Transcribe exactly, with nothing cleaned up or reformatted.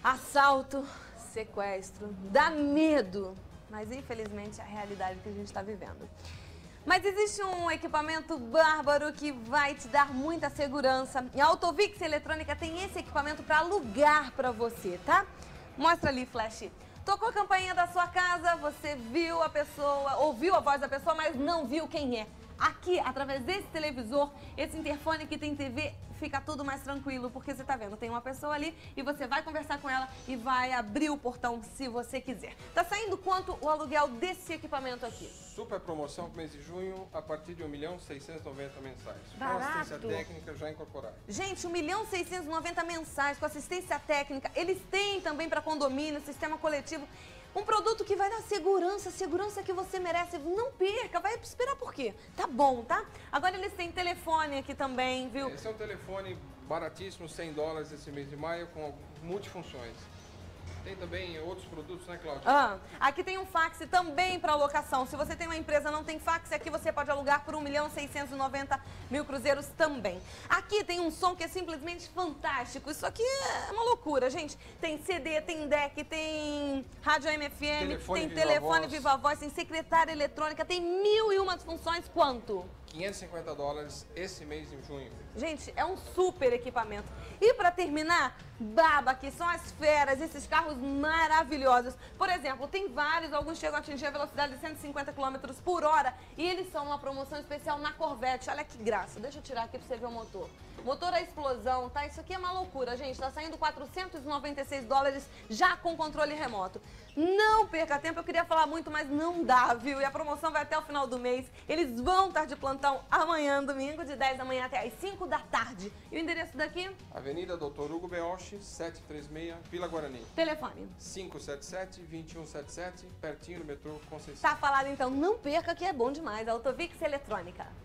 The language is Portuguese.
Assalto, sequestro, dá medo, mas infelizmente é a realidade que a gente está vivendo. Mas existe um equipamento bárbaro que vai te dar muita segurança. E a Autovix Eletrônica tem esse equipamento para alugar para você, tá? Mostra ali, Flash. Tocou a campainha da sua casa, você viu a pessoa, ouviu a voz da pessoa, mas não viu quem é. Aqui, através desse televisor, esse interfone que tem T V, fica tudo mais tranquilo, porque você tá vendo, tem uma pessoa ali e você vai conversar com ela e vai abrir o portão se você quiser. Tá saindo quanto o aluguel desse equipamento aqui? Super promoção pro mês de junho, a partir de um milhão seiscentos e noventa mensais. Barato. Com assistência técnica já incorporada. Gente, um milhão seiscentos e noventa mensais com assistência técnica. Eles têm também para condomínio, sistema coletivo. Um produto que vai dar segurança, segurança que você merece. Não perca, vai esperar por quê? Tá bom, tá? Agora eles têm telefone aqui também, viu? Esse é um telefone baratíssimo, cem dólares esse mês de maio, com multifunções. Tem também outros produtos, né, Cláudia? Ah, aqui tem um fax também para locação. Se você tem uma empresa e não tem fax, aqui você pode alugar por um milhão seiscentos e noventa mil cruzeiros também. Aqui tem um som que é simplesmente fantástico. Isso aqui é uma loucura, gente. Tem C D, tem deck, tem rádio M F M, telefone tem viva telefone voz. viva voz, tem secretária eletrônica, tem mil e umas funções. Quanto? quinhentos e cinquenta dólares esse mês de junho. Gente, é um super equipamento. E para terminar, baba, que são as feras, esses carros maravilhosos. Por exemplo, tem vários, alguns chegam a atingir a velocidade de cento e cinquenta quilômetros por hora e eles são uma promoção especial na Corvette. Olha que graça, deixa eu tirar aqui para você ver o motor. Motor a explosão, tá? Isso aqui é uma loucura, gente. Tá saindo quatrocentos e noventa e seis dólares já com controle remoto. Não perca tempo, eu queria falar muito, mas não dá, viu? E a promoção vai até o final do mês. Eles vão estar de plantão amanhã, domingo, de dez da manhã até às cinco da tarde. E o endereço daqui? Avenida doutor Hugo Beoshi, setecentos e trinta e seis, Vila Guarani. Telefone. cinco sete sete, dois um sete sete, pertinho do metrô Conceição. Tá falado então, não perca que é bom demais. Autovix Eletrônica.